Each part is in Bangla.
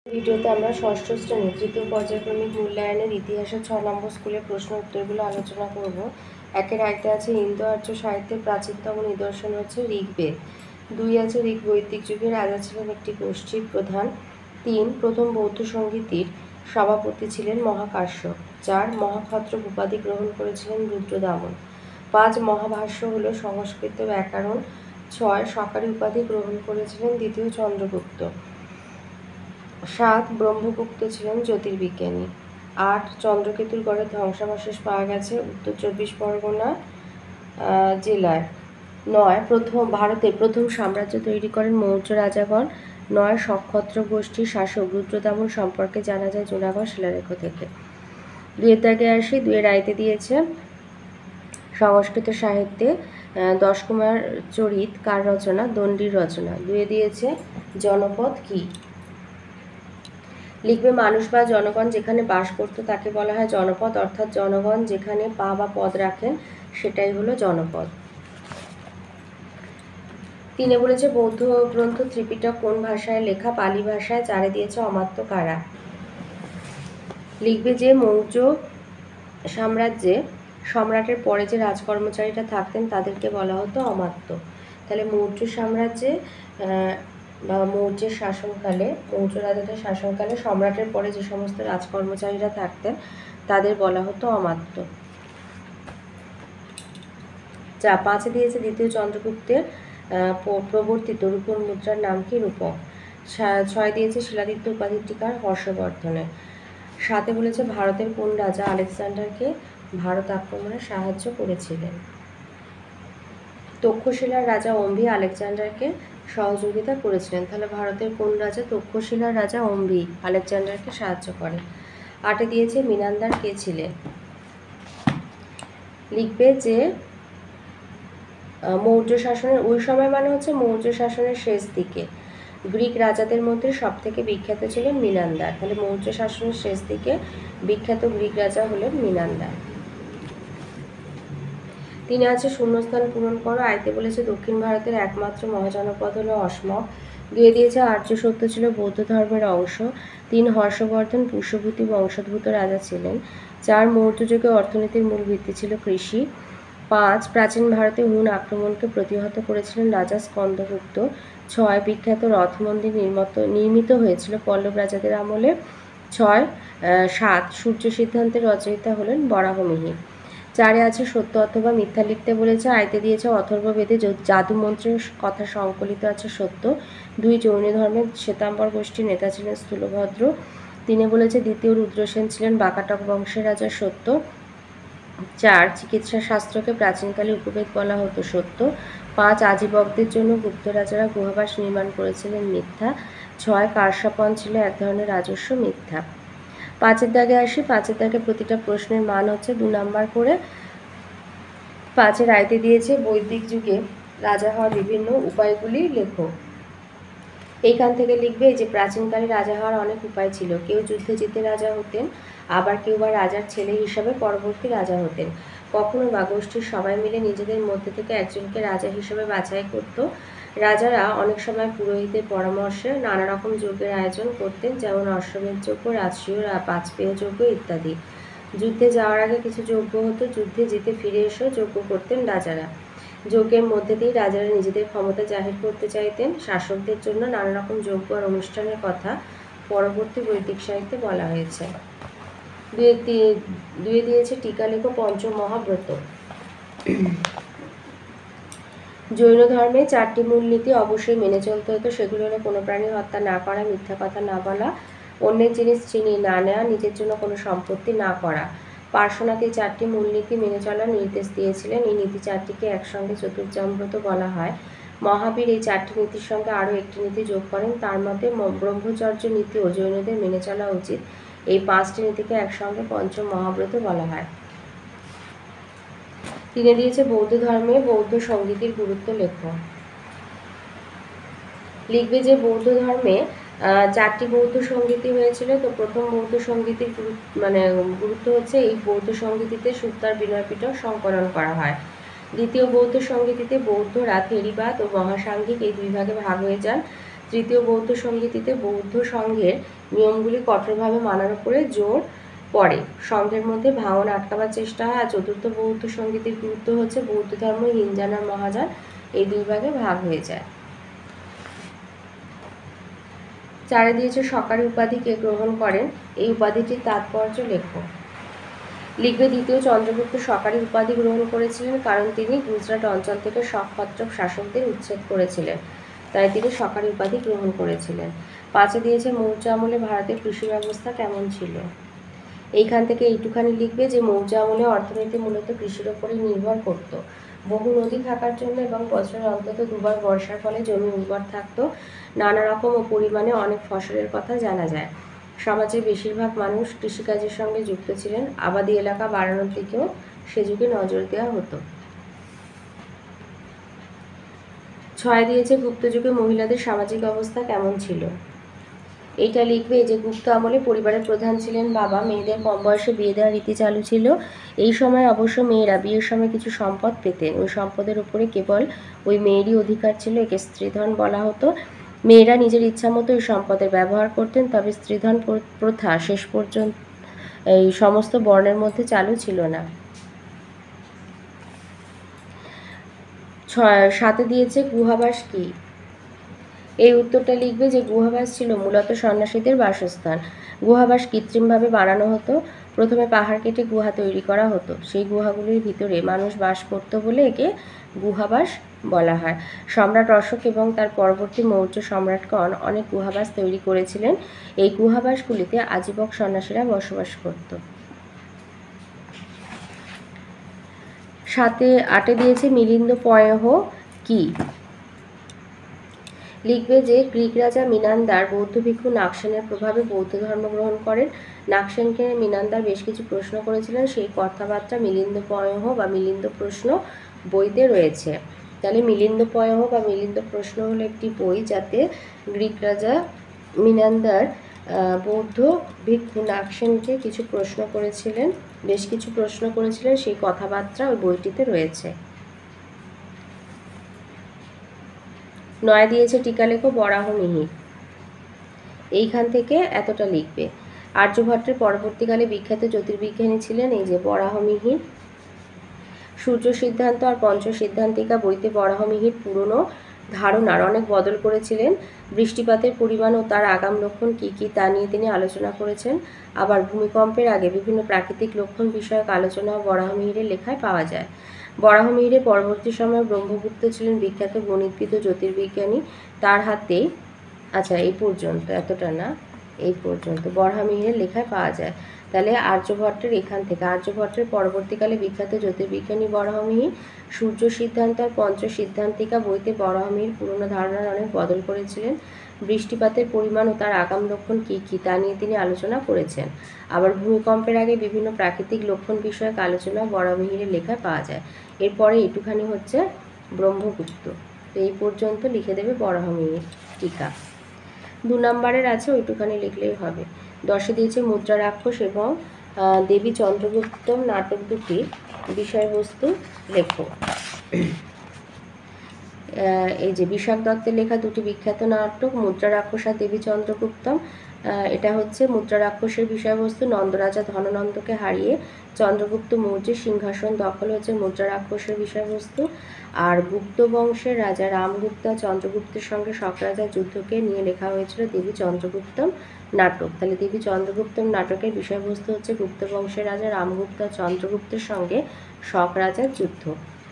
ভিডিওতে আমরা ষষ্ঠ শ্রেণী তৃতীয় পর্যায়ক্রমিক মূল্যায়নের ইতিহাসের 6 নম্বর স্কুলের প্রশ্ন উত্তরগুলো আলোচনা করব। একের আয়তে আছে ইন্দো আর্য সাহিত্যের প্রাচীনতম নিদর্শন হচ্ছে ঋগ্বেদ। 2 আছে ঋগ বৈদিক যুগের রাজা ছিলেন একটি গোষ্ঠীর প্রধান। 3 প্রথম বৌদ্ধ সঙ্গীতির সভাপতি ছিলেন মহাকাশ্যপ। 4 মহাক্ষত্রপ উপাধি গ্রহণ করেছিলেন রুদ্রদামন। 5 মহাভাষ্য হল সংস্কৃত ব্যাকরণ। 6 সরকারি উপাধি গ্রহণ করেছিলেন দ্বিতীয় চন্দ্রগুপ্ত। 7 ব্রহ্মগুপ্ত ছিলেন জ্যোতির্বিজ্ঞানী। 8 চন্দ্রকেতুর গড়ের ধ্বংসাবশেষ পাওয়া গেছে উত্তর 24 পরগনা জেলায়। 9 ভারতের প্রথম সাম্রাজ্য তৈরি করেন মৌর্য রাজাগণ। 9 সক্ষত্র গোষ্ঠীর শাসক রুদ্রদামন সম্পর্কে জানা যায় জুনাগড় শিলালেখ থেকে। 2 দাগে আসি। 2 আয়তে দিয়েছে সংস্কৃত সাহিত্যে দশকুমার চরিত কার রচনা? দণ্ডির রচনা। 2 দিয়েছে জনপদ কি? লিখবে মানুষ বা জনগণ যেখানে বাস করত তাকে বলা হয় জনপদ, অর্থাৎ জনগণ যেখানে পা বা পদ রাখেন সেটাই হলো জনপদ। 3 বলেছে বৌদ্ধ গ্রন্থ ত্রিপিটক কোন ভাষায় লেখা? পালি ভাষায়। 4 দিয়েছে অমাত্য কারা? লিখবে যে মৌর্য সাম্রাজ্যে সম্রাটের পরে যে রাজকর্মচারীরা থাকতেন তাদেরকে বলা হতো অমাত্য। তাহলে মৌর্য সাম্রাজ্যে বা মৌর্যের শাসনকালে, মৌর্য রাজাদের শাসনকালে সম্রাটের পরে যে সমস্ত রাজকর্মচারীরা থাকতেন তাদের বলা হতো অমাত্য। 5 দিয়েছে দ্বিতীয় চন্দ্রগুপ্তের প্রবর্তিত রূপর মুদ্রার নাম কি? রূপক। 6 দিয়েছে শিলাদিত্য উপাধির টিকার হর্ষবর্ধনের। 7 বলেছে ভারতের কোন রাজা আলেকজান্ডারকে ভারত আক্রমণে সাহায্য করেছিলেন? তক্ষশিলার রাজা অম্বি আলেকজান্ডারকে সহযোগিতা করেছিলেন। তাহলে ভারতের কোন রাজা? তক্ষশিলার রাজা অম্বি আলেকজান্ডারকে সাহায্য করে। 8 দিয়েছে মিনান্দার কে ছিলেন? লিখবে যে মৌর্য শাসনের ওই সময় মানে হচ্ছে মৌর্য শাসনের শেষ দিকে গ্রিক রাজাদের মধ্যে সবথেকে বিখ্যাত ছিলেন মিনান্দার। তাহলে মৌর্য শাসনের শেষ দিকে বিখ্যাত গ্রিক রাজা হলেন মিনান্দার। 3 আছে শূন্যস্থান পূরণ করো। আয়তে বলেছে দক্ষিণ ভারতের একমাত্র মহাজনপদ হলো অসমক। 2 দিয়েছে আর্য সত্য ছিল বৌদ্ধ ধর্মের অংশ। 3 হর্ষবর্ধন পুষ্যভূতি বংশোদ্ভূত রাজা ছিলেন। 4 মৌর্য যুগে অর্থনীতির মূল ভিত্তি ছিল কৃষি। 5 প্রাচীন ভারতে হুন আক্রমণকে প্রতিহত করেছিলেন রাজা স্কন্দগুপ্ত। 6 বিখ্যাত রথ মন্দির নির্মিত হয়েছিল পল্লব রাজাদের আমলে। 7 সূর্য সিদ্ধান্তের রচয়িতা হলেন বরাহমিহির। 4 আছে সত্য অথবা মিথ্যা লিখতে বলেছে। আয়তে দিয়েছে অথর্ববেদে জাদু মন্ত্রের কথা সংকলিত আছে সত্য। 2 জৈন ধর্মের শ্বেতাম্বর গোষ্ঠীর নেতা ছিলেন স্থূলভদ্র। 3 বলেছে দ্বিতীয় রুদ্রসেন ছিলেন বাকাটক বংশের রাজা সত্য। 4 চিকিৎসা শাস্ত্রকে প্রাচীনকালে উপবেদ বলা হতো সত্য। 5 আজীবকদের জন্য গুপ্ত রাজারা গুহাবাস নির্মাণ করেছিলেন মিথ্যা। 6 কারসাপন ছিল এক ধরনের রাজস্ব মিথ্যা। 5 দাগে আসি। 5 দাগে প্রতিটা প্রশ্নের মান হচ্ছে 2 নাম্বার করে। 5 আয়তে দিয়েছে বৈদিক যুগে রাজা হওয়ার বিভিন্ন উপায়গুলি লেখো। এইখান থেকে লিখবে যে প্রাচীনকালে রাজা হওয়ার অনেক উপায় ছিল। কেউ যুদ্ধে জিতে রাজা হতেন, আবার কেউ বা রাজার ছেলে হিসাবে পরবর্তী রাজা হতেন। কখনো বা গোষ্ঠীর সবাই মিলে নিজেদের মধ্যে থেকে একজনকে রাজা হিসেবে বাছাই করত। রাজারা অনেক সময় পুরোহিতের পরামর্শে নানা রকম যজ্ঞের আয়োজন করতেন, যেমন অশ্বমেধ যজ্ঞ, রাজসূয় বাজপেয় যজ্ঞ ইত্যাদি। যুদ্ধে যাওয়ার আগে কিছু যজ্ঞ হতো। যুদ্ধে জিতে ফিরে এসেও যজ্ঞ করতেন রাজারা। যজ্ঞের মধ্যে দিয়ে রাজারা নিজেদের ক্ষমতা জাহির করতে চাইতেন। শাসকদের জন্য নানা রকম যজ্ঞ আর অনুষ্ঠানের কথা পরবর্তী বৈদিক সাহিত্যে বলা হয়েছে। 2 দিয়েছে টিকা লেখো পঞ্চ মহাব্রত। জৈন ধর্মে 4টি মূলনীতি অবশ্যই মেনে চলতে হতো। সেগুলো হলো কোনো প্রাণী হত্যা না করা, মিথ্যা কথা না বলা, অন্যের জিনিস ছিনিয়ে না নেওয়া, নিজের জন্য কোনো সম্পত্তি না করা। পার্শ্বনাথ এই 4টি মূলনীতি মেনে চলার নির্দেশ দিয়েছিলেন। এই নীতি 4টিকে একসঙ্গে চতুর্যামব্রত বলা হয়। মহাবীর এই 4টি নীতির সঙ্গে আরও একটি নীতি যোগ করেন। তার মতে ব্রহ্মচর্য নীতিও জৈনদের মেনে চলা উচিত। এই 5টি নীতিকে একসঙ্গে পঞ্চ মহাব্রত বলা হয়। 3 দিয়েছে বৌদ্ধ ধর্মে বৌদ্ধ সঙ্গীতের গুরুত্ব লেখো। লিখবে যে বৌদ্ধ ধর্মে 4টি বৌদ্ধ সঙ্গীতি হয়েছিল। তো প্রথম বৌদ্ধ সঙ্গীতির গুরুত্ব হচ্ছে এই বৌদ্ধ সঙ্গীতিতে সুত্তার বিনয় পিটক সংকলন করা হয়। দ্বিতীয় বৌদ্ধ সঙ্গীতিতে বৌদ্ধরা থেরিবাদ ও মহাসাঙ্গিক এই 2 ভাগে ভাগ হয়ে যান। তৃতীয় বৌদ্ধ সঙ্গীতিতে বৌদ্ধ সংঘের নিয়মগুলি কঠোরভাবে মানার উপরে জোর পড়ে। সংঘের মধ্যে ভাঙন আটকাবার চেষ্টা হয়। আর চতুর্থ বৌদ্ধ সঙ্গীতের গুরুত্ব হচ্ছে বৌদ্ধ ধর্ম হীনযান আর মহাযান এই দুই ভাগে ভাগ হয়ে যায়। 4 দিয়েছে সরকারি উপাধি কে গ্রহণ করেন, এই উপাধিটির তাৎপর্য লেখো। লিখবে দ্বিতীয় চন্দ্রগুপ্ত সরকারি উপাধি গ্রহণ করেছিলেন কারণ তিনি গুজরাট অঞ্চল থেকে সক্ষত্রপ শাসকদের উচ্ছেদ করেছিলেন, তাই তিনি সরকারি উপাধি গ্রহণ করেছিলেন। 5 দিয়েছে মৌর্য আমলে ভারতের কৃষি ব্যবস্থা কেমন ছিল। এইখান থেকে এইটুখানি লিখবে যে মৌর্য আমলে অর্থনীতি মূলত কৃষির ওপরই নির্ভর করত। বহু নদী থাকার জন্য এবং বছরে অন্তত দুবার বর্ষার ফলে জমি উর্বর থাকতো। নানা রকম ও পরিমাণে অনেক ফসলের কথা জানা যায়। সমাজের বেশিরভাগ মানুষ কৃষিকাজের সঙ্গে যুক্ত ছিলেন। আবাদি এলাকা বাড়ানোর দিকেও সে যুগে নজর দেওয়া হতো। 6 দিয়েছে গুপ্ত যুগে মহিলাদের সামাজিক অবস্থা কেমন ছিল। এইটা লিখবে যে গুপ্ত আমলে পরিবারের প্রধান ছিলেন বাবা। মেয়েদের কম বয়সে বিয়ে দেওয়ার রীতি চালু ছিল। এই সময় অবশ্য মেয়েরা বিয়ের সময় কিছু সম্পদ পেতেন। ওই সম্পদের উপরে কেবল ওই মেয়েরই অধিকার ছিল, একে স্ত্রীধন বলা হতো। মেয়েরা নিজের ইচ্ছা মতো এই সম্পদের ব্যবহার করতেন, তবে স্ত্রীধন প্রথা শেষ পর্যন্ত এই সমস্ত বর্ণের মধ্যে চালু ছিল না। 7 দিয়েছে গুহাবাস কি। এই উত্তরটা লিখবে যে গুহাবাস ছিল মূলত সন্ন্যাসীদের বাসস্থান। গুহাবাস কৃত্রিমভাবে বানানো হতো। প্রথমে পাহাড় কেটে গুহা তৈরি করা হতো। সেই গুহাগুলির ভিতরে মানুষ বাস করত বলে একে গুহাবাস বলা হয়। সম্রাট অশোক এবং তার পরবর্তী মৌর্য সম্রাটগণ অনেক গুহাবাস তৈরি করেছিলেন। এই গুহাবাসগুলিতে আজীবক সন্ন্যাসীরা বসবাস করত। 8 দিয়েছে মিলিন্দ পয়ঃ কি। লিখবে যে গ্রিক রাজা মিনান্দার বৌদ্ধ ভিক্ষু নাগসেনের প্রভাবে বৌদ্ধ ধর্ম গ্রহণ করেন। নাগসেনকে মিনান্দার বেশ কিছু প্রশ্ন করেছিলেন, সেই কথাবার্তা মিলিন্দ পয়ঃ বা মিলিন্দ প্রশ্ন বইতে রয়েছে। তাহলে মিলিন্দ পয়ঃ বা মিলিন্দ প্রশ্ন হলো একটি বই যাতে গ্রিক রাজা মিনান্দার বৌদ্ধ ভিক্ষু নাগসেনকে কিছু প্রশ্ন করেছিলেন, বেশ কিছু প্রশ্ন করেছিলেন, সেই কথাবার্তা ওই বইটিতে রয়েছে। 9 দিয়েছে টিকা লেখো বরাহমিহির। এইখান থেকে এতটা লিখবে। আর্যভট্টের পরবর্তীকালে বিখ্যাত জ্যোতির্বিজ্ঞানী ছিলেন এই যে বরাহমিহির। সূর্য সিদ্ধান্ত আর পঞ্চ সিদ্ধান্তিকা বইতে বরাহমিহির পুরনো ধারণার অনেক বদল করেছিলেন। বৃষ্টিপাতের পরিমাণ ও তার আগাম লক্ষণ কী কী তা নিয়ে তিনি আলোচনা করেছেন। আবার ভূমিকম্পের আগে বিভিন্ন প্রাকৃতিক লক্ষণ বিষয়ক আলোচনাও বরাহমিহিরের লেখায় পাওয়া যায়। বরাহমিহিরের পরবর্তী সময়ে ব্রহ্মগুপ্ত ছিলেন বিখ্যাত গণিতবিদ ও জ্যোতির্বিজ্ঞানী। তার হাতে এই পর্যন্ত, এতটা না, এই পর্যন্ত বরাহমিহিরের লেখায় পাওয়া যায়। তাহলে আর্যভট্টের এখান থেকে আর্যভট্টের পরবর্তীকালে বিখ্যাত জ্যোতির্বিজ্ঞানী বরাহমিহির। সূর্য সিদ্ধান্ত আর পঞ্চ সিদ্ধান্তিকা বইতে বরাহমিহির পুরনো ধারণার অনেক বদল করেছিলেন। বৃষ্টিপাতের পরিমাণ ও তার আগাম লক্ষণ কী কী তা নিয়ে তিনি আলোচনা করেছেন। আবার ভূমিকম্পের আগে বিভিন্ন প্রাকৃতিক লক্ষণ বিষয়ক আলোচনা বরাহমিহিরের লেখায় পাওয়া যায়। এরপরে একটুখানি হচ্ছে ব্রহ্মগুপ্ত। তো এই পর্যন্ত লিখে দেবে বরাহমিহির টিকা। 2 নম্বরের আছে, ওইটুখানি লিখলেই হবে। 10 দিয়েছে মুদ্রা রাক্ষস এবং দেবী চন্দ্রগুপ্তম নাটক দুটির বিষয়বস্তু লেখো। এই যে বিশাখ দত্তের লেখা দুটি বিখ্যাত নাটক মুদ্রা রাক্ষস আর দেবী চন্দ্রগুপ্তম। এটা হচ্ছে মুদ্রা রাক্ষসের বিষয়বস্তু। নন্দরাজা ধননন্দকে হারিয়ে চন্দ্রগুপ্ত মৌর্যের সিংহাসন দখল হচ্ছে মুদ্রা রাক্ষসের বিষয়বস্তু। আর গুপ্ত বংশের রাজা রামগুপ্তা চন্দ্রগুপ্তের সঙ্গে শক রাজার যুদ্ধকে নিয়ে লেখা হয়েছিল দেবী চন্দ্রগুপ্তম নাটক। তাহলে দেবী চন্দ্রগুপ্তম নাটকের বিষয়বস্তু হচ্ছে গুপ্ত বংশের রাজা রামগুপ্তা চন্দ্রগুপ্তের সঙ্গে শক রাজার যুদ্ধ।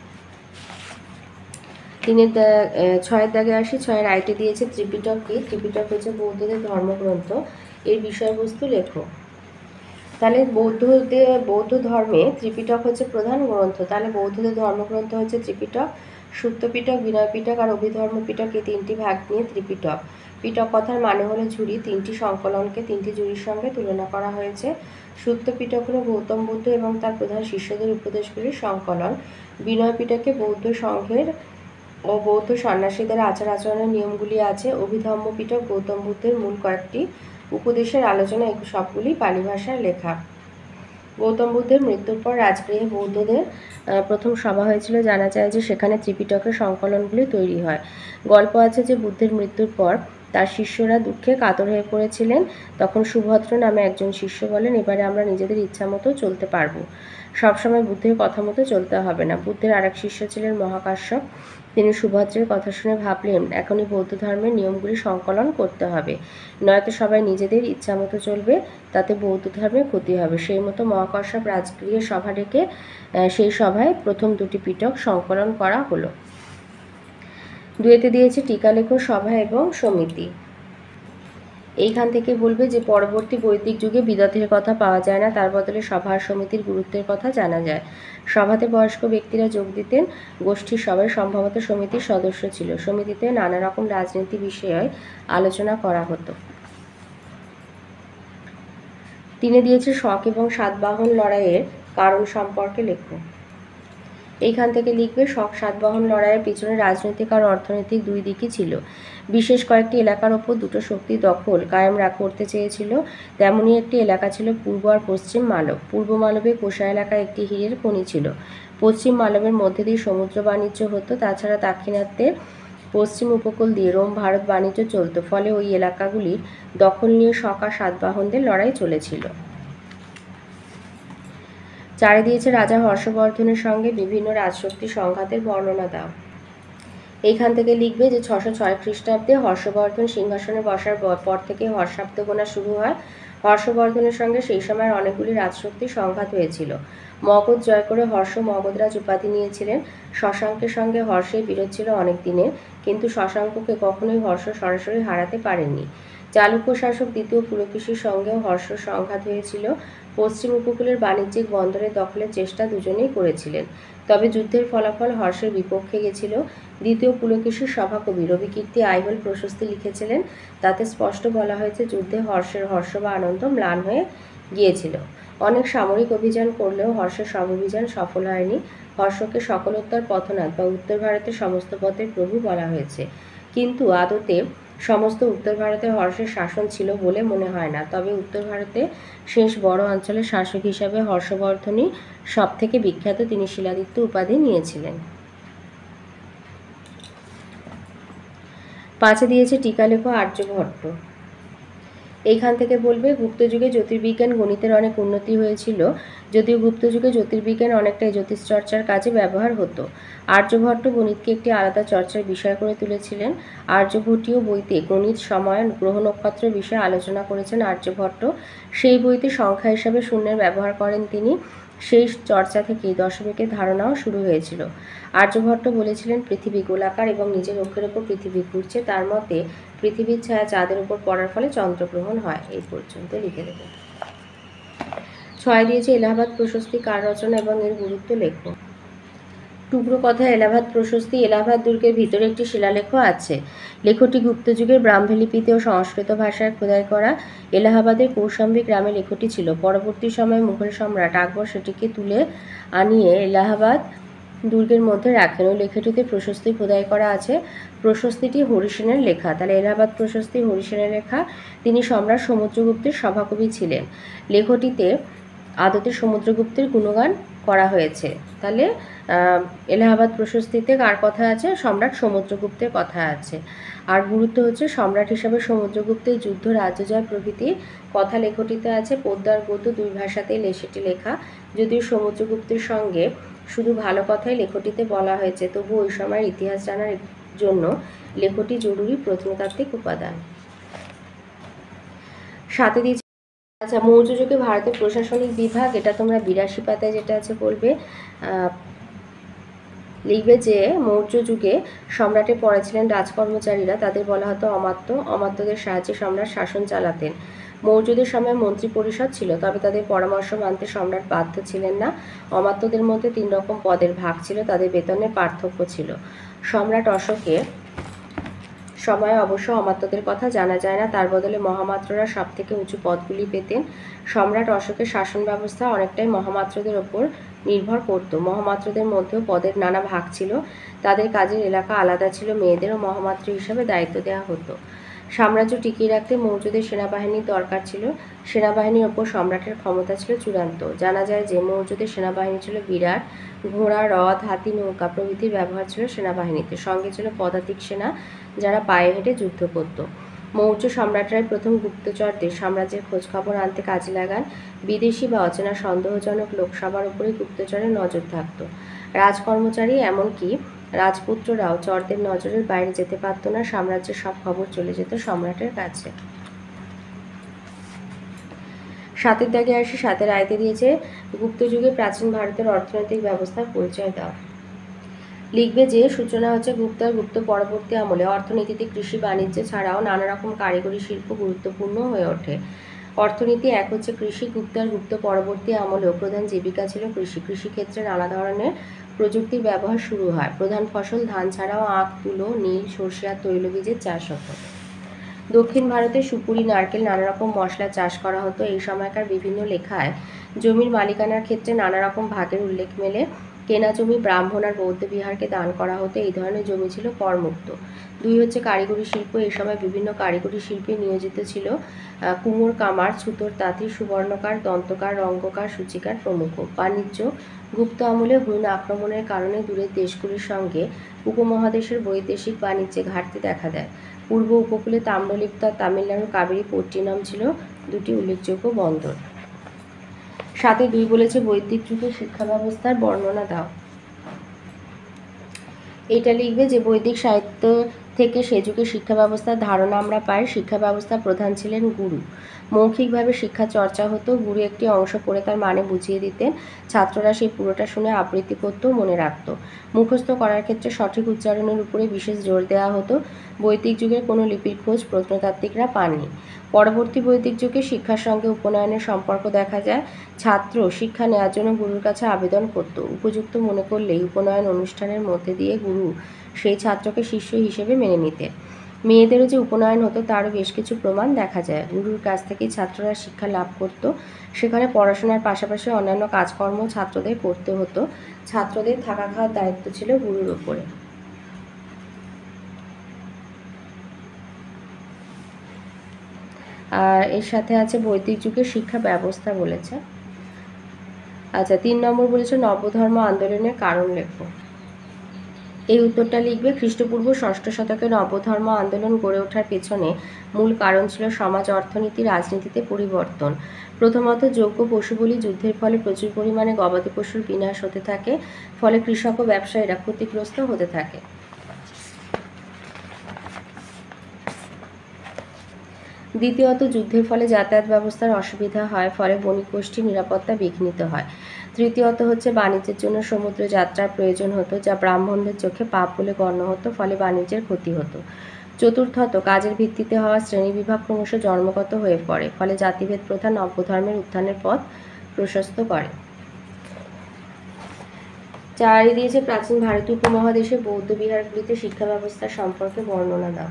6 দাগে আসি। 6 আইটে দিয়েছে ত্রিপিটক কি। ত্রিপিটক হচ্ছে বৌদ্ধদের ধর্মগ্রন্থ, এর বিষয়বস্তু লেখো। তাহলে বৌদ্ধ ধর্মে ত্রিপিটক হচ্ছে প্রধান গ্রন্থ। তাহলে বৌদ্ধদের ধর্মগ্রন্থ হচ্ছে ত্রিপিটক। সূত্র পিটক, বিনয় পিটক আর অভিধর্ম পিটক, এই 3টি ভাগ নিয়ে ত্রিপিটক। পিটক কথার মানে হলো ঝুড়ি। 3টি সংকলনকে 3টি ঝুড়ির সঙ্গে তুলনা করা হয়েছে। সূত্র পিটক হলো গৌতম বুদ্ধ এবং তার প্রধান শিষ্যদের উপদেশগুলির সংকলন। বিনয় পিটকে বৌদ্ধ সংঘের ও বৌদ্ধ সন্ন্যাসীদের আচার আচরণের নিয়মগুলি আছে। অভিধম্ম পিটক গৌতম বুদ্ধের মূল কয়েকটি উপদেশের আলোচনা, এগুলো সবগুলি পালি ভাষায় লেখা। গৌতম বুদ্ধের মৃত্যুর পর রাজগৃহে বৌদ্ধদের প্রথম সভা হয়েছিল। জানা যায় যে সেখানে ত্রিপিটকের সংকলনগুলি তৈরি হয়। গল্প আছে যে বুদ্ধের মৃত্যুর পর তার শিষ্যরা দুঃখে কাতর হয়ে পড়েছিলেন। তখন সুভদ্র নামে একজন শিষ্য বলেন, এবারে আমরা নিজেদের ইচ্ছা মতো চলতে পারবো, সবসময় বুদ্ধের কথা মতো চলতে হবে না। বুদ্ধের আরেক শিষ্য ছিলেন মহাকাশ্যপ। তিনি সুভদ্রের কথা শুনে ভাবলেন, এখনই বৌদ্ধ ধর্মের নিয়মগুলি সংকলন করতে হবে, নয়তো সবাই নিজেদের ইচ্ছা মতো চলবে, তাতে বৌদ্ধ ধর্মের ক্ষতি হবে। সেই মতো মহাকাশ্যপ রাজগৃহে সভা ডেকে সেই সভায় প্রথম দুটি পিটক সংকলন করা হলো। দুয়েতে দিয়েছে টিকালেখ সভা এবং সমিতি। এইখান থেকে বলবে যে পরবর্তী বৈদিক যুগে বিদতের কথা পাওয়া যায় না, তার বদলে সভা সমিতির গুরুত্বের কথা জানা যায়। সভাতে বয়স্ক ব্যক্তিরা যোগ দিতেন। গোষ্ঠীর সবাই সম্ভবত সমিতির সদস্য ছিল। সমিতিতে নানা রকম রাজনীতি বিষয়ে আলোচনা করা হতো। তিনি দিয়েছে শক এবং সাতবাহন লড়াইয়ের কারণ সম্পর্কে লেখো। এইখান থেকে লিখবে শক সাতবাহন লড়াইয়ের পিছনে রাজনৈতিক আর অর্থনৈতিক দুই দিকই ছিল। বিশেষ কয়েকটি এলাকার ওপর দুটো শক্তি দখল কায়েম করতে চেয়েছিল। তেমনই একটি এলাকা ছিল পূর্ব আর পশ্চিম মালব। পূর্ব মালবে কোষা এলাকায় একটি হীরের খনি ছিল। পশ্চিম মালবের মধ্যে দিয়ে সমুদ্র বাণিজ্য হতো। তাছাড়া দাক্ষিণাত্যের পশ্চিম উপকূল দিয়ে রোম ভারত বাণিজ্য চলত। ফলে ওই এলাকাগুলির দখল নিয়ে শক আর সাতবাহনদের লড়াই চলেছিল। চারে দিয়েছে রাজা হর্ষবর্ধনের সঙ্গে বিভিন্ন রাজশক্তির সংঘাতের বর্ণনা দাও। এইখান থেকে লিখবে যে 606 খ্রিস্টাব্দে হর্ষবর্ধন সিংহাসনে বসার পর থেকে হর্ষাব্দ গোনা শুরু হয়। হর্ষবর্ধনের সঙ্গে সেই সময়ের অনেকগুলি রাজশক্তির সংঘাত হয়েছিল। মগধ জয় করে হর্ষ মগধরাজ উপাধি নিয়েছিলেন। শশাঙ্কের সঙ্গে হর্ষের বিরোধ ছিল অনেক দিনের, কিন্তু শশাঙ্ককে কখনোই হর্ষ সরাসরি হারাতে পারেননি। চালুক্য শাসক দ্বিতীয় পুলকেশীর সঙ্গেও হর্ষ সংঘাত হয়েছিল। পশ্চিম উপকূলের বাণিজ্যিক বন্দরের দখলের চেষ্টা দুজনেই করেছিলেন, তবে যুদ্ধের ফলাফল হর্ষের বিপক্ষে গেছিল। দ্বিতীয় পুলকেশীর সভাকবি রবিকীর্তি আইহোল প্রশস্তি লিখেছিলেন। তাতে স্পষ্ট বলা হয়েছে যুদ্ধে হর্ষের হর্ষ বা আনন্দ ম্লান হয়ে গিয়েছিল। অনেক সামরিক অভিযান করলেও হর্ষের সব অভিযান সফল হয়নি। হর্ষকে সকলোত্তর পথনাথ বা উত্তর ভারতের সমস্ত পথের প্রভু বলা হয়েছে, কিন্তু আদতে সমস্ত উত্তর ভারতে হর্ষের শাসন ছিল বলে মনে হয় না। তবে উত্তর ভারতে শেষ বড় অঞ্চলের শাসক হিসাবে হর্ষবর্ধনই সব থেকে বিখ্যাত। তিনি শিলাদিত্য উপাধি নিয়েছিলেন। 5 দিয়েছে টিকালেখ আর্যভট্ট। এইখান থেকে বলবে গুপ্ত যুগে জ্যোতির্বিজ্ঞান গণিতের অনেক উন্নতি হয়েছিল, যদিও গুপ্ত যুগে জ্যোতির্বিজ্ঞান অনেকটাই জ্যোতিষ চর্চার কাজে ব্যবহার হতো। আর্যভট্ট গণিতকে একটি আলাদা চর্চার বিষয় করে তুলেছিলেন। আর্যভট্টীয় বইতে গণিত, সময়, গ্রহ নক্ষত্র বিষয়ে আলোচনা করেছেন আর্যভট্ট। সেই বইতে সংখ্যা হিসাবে শূন্যের ব্যবহার করেন তিনি। সেই চর্চা থেকেই দশমিকের ধারণাও শুরু হয়েছিল। আর্যভট্ট বলেছিলেন পৃথিবী গোলাকার এবং নিজের অক্ষের ওপর পৃথিবী ঘুরছে। তার মতে পৃথিবীর ছায়া চাঁদের উপর পড়ার ফলে চন্দ্রগ্রহণ হয়। এই পর্যন্ত লিখে দেবে। 6 দিয়েছে এলাহাবাদ প্রশস্তি কার রচনা এবং এর গুরুত্ব লেখো। টুকরো কথা এলাহাবাদ প্রশস্তি। এলাহাবাদ দুর্গের ভিতরে একটি শিলালেখ আছে। লেখটি গুপ্ত যুগের ব্রাহ্মী লিপিতে ও সংস্কৃত ভাষায় খোদাই করা। এলাহাবাদের কৌশাম্বী গ্রামে লেখটি ছিল। পরবর্তী সময়ে মুঘল সম্রাট আকবর সেটিকে তুলে আনিয়ে এলাহাবাদ দুর্গের মধ্যে রাখেন। ওই লেখাটিতে প্রশস্তি খোদাই করা আছে। প্রশস্তিটি হরিসেনের লেখা। তাহলে এলাহাবাদ প্রশস্তি হরিসেনের লেখা। তিনি সম্রাট সমুদ্রগুপ্তের সভাকবি ছিলেন। লেখটিতে আদতে সমুদ্রগুপ্তের গুণগান করা হয়েছে। তাহলে এলাহাবাদ প্রশস্তিতে কার কথা আছে? সম্রাট সমুদ্রগুপ্তের কথা আছে। আর গুরুত্ব হচ্ছে সম্রাট হিসাবে সমুদ্রগুপ্তের যুদ্ধ, রাজ্যজয় প্রভৃতি কথা লেখটিতে আছে। পদ্য আর গদ্য দুই ভাষাতেই সেটি লেখা। যদিও সমুদ্রগুপ্তের সঙ্গে শুধু ভালো কথাই লেখটিতে বলা হয়েছে, তবু ওই সময়ের ইতিহাস জানার জন্য লেখটি জরুরি প্রত্নতাত্ত্বিক উপাদান। 7 দিয়েছে আচ্ছা মৌর্য যুগে ভারতের প্রশাসনিক বিভাগ। এটা তোমরা 82 পাতায় যেটা আছে বলবে। লিখবে যে মৌর্য যুগে সম্রাটের পরে ছিলেন রাজকর্মচারীরা, তাদের বলা হতো অমাত্য। অমাত্যদের সাহায্যে সম্রাট শাসন চালাতেন। মৌর্যদের সময় মন্ত্রী পরিষদ ছিল, তবে তাদের পরামর্শ মানতে সম্রাট বাধ্য ছিলেন না। অমাত্যদের মধ্যে 3 রকম পদের ভাগ ছিল, তাদের বেতনের পার্থক্য ছিল। সম্রাট অশোকের সময়ে অবশ্য অমাত্যদের কথা জানা যায় না, তার বদলে মহামাত্ররা সব থেকে উঁচু পদগুলি পেতেন। সম্রাট অশোকের শাসন ব্যবস্থা অনেকটাই মহামাত্রদের ওপর নির্ভর করত। মহামাত্রদের মধ্যেও পদের নানা ভাগ ছিল, তাদের কাজের এলাকা আলাদা ছিল। মেয়েদেরও মহামাত্র হিসাবে দায়িত্ব দেওয়া হতো। সাম্রাজ্য টিকিয়ে রাখতে মৌর্যদের সেনাবাহিনীর দরকার ছিল। সেনাবাহিনীর ওপর সম্রাটের ক্ষমতা ছিল চূড়ান্ত। জানা যায় যে মৌর্যদের সেনাবাহিনী ছিল বিরাট। ঘোড়া, রথ, হাতি, নৌকা প্রভৃতির ব্যবহার ছিল সেনাবাহিনীতে। সঙ্গে ছিল পদাতিক সেনা, যারা পায়ে হেঁটে যুদ্ধ করত। মৌর্য সম্রাটরাই প্রথম গুপ্তচরদের সাম্রাজ্যের খোঁজখবর আনতে কাজে লাগান। বিদেশি বা অচেনা সন্দেহজনক লোক সবার উপরেই গুপ্তচরের নজর থাকত। রাজকর্মচারী এমনকি রাজপুত্ররাও চরদের নজরের বাইরে যেতে পারত না। সাম্রাজ্যের সব খবর চলে যেত সম্রাটের কাছে। 7-এর দাগে আসি। 7-এর আয়তে দিয়েছে গুপ্ত যুগে প্রাচীন ভারতের অর্থনৈতিক ব্যবস্থার পরিচয় দাও। লিখবে যে সূচনা হচ্ছে গুপ্ত আর গুপ্ত পরবর্তী আমলে অর্থনীতিতে কৃষি বাণিজ্য ছাড়াও নানা রকম কারিগরি শিল্প গুরুত্বপূর্ণ হয়ে ওঠে। অর্থনীতি এক হচ্ছে কৃষি। গুপ্ত আর গুপ্ত পরবর্তী আমলেও প্রধান জীবিকা ছিল কৃষি। কৃষিক্ষেত্রে নানা ধরনের প্রযুক্তির ব্যবহার শুরু হয়। প্রধান ফসল ধান ছাড়াও আখ, তুলো, নীল, সর্ষে আর তৈলবীজের চাষ হতো। দক্ষিণ ভারতে সুপুরি, নারকেল, নানা রকম মশলা চাষ করা হতো। এই সময়কার বিভিন্ন লেখায় জমির মালিকানার ক্ষেত্রে নানা রকম ভাগের উল্লেখ মেলে। কেনা জমি ব্রাহ্মণ আর বৌদ্ধ বিহারকে দান করা হতো। এই ধরনের জমি ছিল করমুক্ত। 2 হচ্ছে কারিগরি শিল্প। এই সময় বিভিন্ন কারিগরি শিল্পে নিয়োজিত ছিল কুমোর, কামার, ছুতোর, তাঁতি, সুবর্ণকার, দন্তকার, রঙ্গকার, সূচিকার প্রমুখ। বাণিজ্য। গুপ্ত আমলে হুন আক্রমণের কারণে দূরের দেশগুলির সঙ্গে উপমহাদেশের বৈদেশিক বাণিজ্যে ঘাটতি দেখা দেয়। পূর্ব উপকূলে তাম্রলিপ্ত আর তামিলনাড়ুর কাবেরী পট্টিনাম ছিল দুটি উল্লেখযোগ্য বন্দর। 7-এ 2 বলেছে বৈদিক যুগের শিক্ষা ব্যবস্থার বর্ণনা দাও। এটা লিখবে যে বৈদিক সাহিত্য থেকে সে যুগের শিক্ষা ব্যবস্থার ধারণা আমরা পাই। শিক্ষা ব্যবস্থার প্রধান ছিলেন গুরু। মৌখিকভাবে শিক্ষা চর্চা হতো। গুরু একটি অংশ পড়ে তার মানে বুঝিয়ে দিতেন। ছাত্ররা সেই পুরোটা শুনে আবৃত্তি করত, মনে রাখত। মুখস্থ করার ক্ষেত্রে সঠিক উচ্চারণের উপরে বিশেষ জোর দেওয়া হতো। বৈদিক যুগের কোনো লিপির খোঁজ প্রত্নতাত্ত্বিকরা পাননি। পরবর্তী বৈদিক যুগে শিক্ষার সঙ্গে উপনয়নের সম্পর্ক দেখা যায়। ছাত্র শিক্ষা নেওয়ার জন্য গুরুর কাছে আবেদন করত। উপযুক্ত মনে করলেই উপনয়ন অনুষ্ঠানের মধ্যে দিয়ে গুরু সেই ছাত্রকে শিষ্য হিসেবে মেনে নিতেন। মেয়েদেরও যে উপনয়ন হতো তারও বেশ কিছু প্রমাণ দেখা যায়। গুরুর কাছ থেকেই ছাত্ররা শিক্ষা লাভ করত। সেখানে পড়াশোনার পাশাপাশি অন্যান্য কাজকর্ম ছাত্রদের করতে হতো। ছাত্রদের থাকা খাওয়ার দায়িত্ব ছিল গুরুর ওপরে। আর এর সাথে আছে বৈদিক যুগের শিক্ষা ব্যবস্থা বলেছে। আচ্ছা, 3 নম্বর বলেছে নবধর্ম আন্দোলনের কারণ লেখো। এই উত্তরটা লিখবে খ্রিস্টপূর্ব 6ষ্ঠ শতকে নবধর্ম আন্দোলন গড়ে ওঠার পেছনে মূল কারণ ছিল সমাজ, অর্থনীতি, রাজনীতিতে পরিবর্তন। প্রথমত যোগ্য পশুবলি যুদ্ধের ফলে প্রচুর পরিমাণে গবাদি পশুর বিনাশ হতে থাকে। ফলে কৃষক ও ব্যবসায়ীরা ক্ষতিগ্রস্ত হতে থাকে। দ্বিতীয়ত যুদ্ধের ফলে যাতায়াত ব্যবস্থার অসুবিধা হয়। ফলে বণিক গোষ্ঠীর নিরাপত্তা বিঘ্নিত হয়। তৃতীয়ত হচ্ছে বাণিজ্যের জন্য সমুদ্র যাত্রার প্রয়োজন হতো, যা ব্রাহ্মণদের চোখে পাপ বলে গণ্য হতো। ফলে বাণিজ্যের ক্ষতি হতো। চতুর্থত কাজের ভিত্তিতে হওয়া শ্রেণীবিভাগ ক্রমশ জন্মগত হয়ে পড়ে। ফলে জাতিভেদ প্রথা নব্যধর্মের উত্থানের পথ প্রশস্ত করে। 4-এ দিয়েছে প্রাচীন ভারতীয় উপমহাদেশে বৌদ্ধ বিহারগুলিতে শিক্ষা ব্যবস্থা সম্পর্কে বর্ণনা দাও।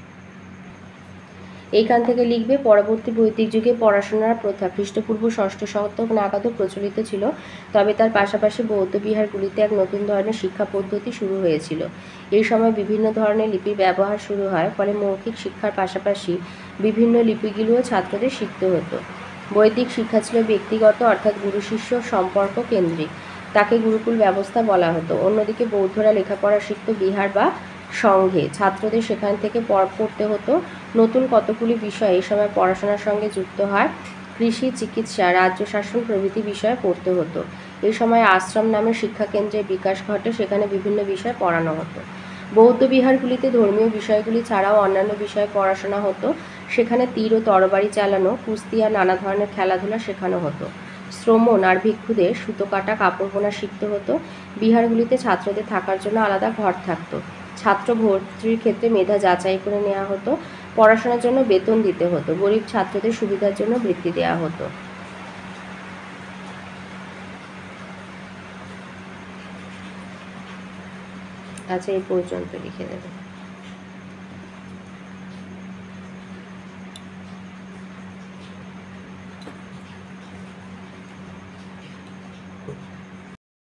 এইখান থেকে লিখবে পরবর্তী বৈদিক যুগে পড়াশোনার প্রথা খ্রিস্টপূর্ব 6ষ্ঠ শতক নাগাদও প্রচলিত ছিল। তবে তার পাশাপাশি বৌদ্ধ বিহারগুলিতে এক নতুন ধরনের শিক্ষা পদ্ধতি শুরু হয়েছিল। এই সময় বিভিন্ন ধরনের লিপির ব্যবহার শুরু হয়। ফলে মৌখিক শিক্ষার পাশাপাশি বিভিন্ন লিপিগুলিও ছাত্রদের শিখতে হতো। বৈদিক শিক্ষা ছিল ব্যক্তিগত, অর্থাৎ গুরু শিষ্য সম্পর্ক কেন্দ্রিক। তাকে গুরুকুল ব্যবস্থা বলা হতো। অন্যদিকে বৌদ্ধরা লেখাপড়া শিখত বিহার বা সংঘে। ছাত্রদের সেখান থেকে পড়তে হতো। নতুন কতগুলি বিষয় এই সময় পড়াশোনার সঙ্গে যুক্ত হয়। কৃষি, চিকিৎসা, রাজ্য শাসন প্রভৃতি বিষয়ে পড়তে হতো। এই সময় আশ্রম নামের শিক্ষাকেন্দ্রের বিকাশ ঘটে। সেখানে বিভিন্ন বিষয় পড়ানো হতো। বৌদ্ধ বিহারগুলিতে ধর্মীয় বিষয়গুলি ছাড়াও অন্যান্য বিষয়ে পড়াশোনা হতো। সেখানে তীর ও তরবারি চালানো, কুস্তি আর নানা ধরনের খেলাধুলা শেখানো হতো। শ্রমণ আর ভিক্ষুদের সুতো কাটা, কাপড় বোনা শিখতে হতো। বিহারগুলিতে ছাত্রদের থাকার জন্য আলাদা ঘর থাকতো। ছাত্র ভর্তির ক্ষেত্রে মেধা যাচাই করে নেওয়া হতো। পড়াশোনার জন্য বেতন দিতে হতো। গরিব ছাত্রদের সুবিধার জন্য বৃত্তি দেওয়া হতো। আচ্ছা, এই পর্যন্ত লিখে দেবে।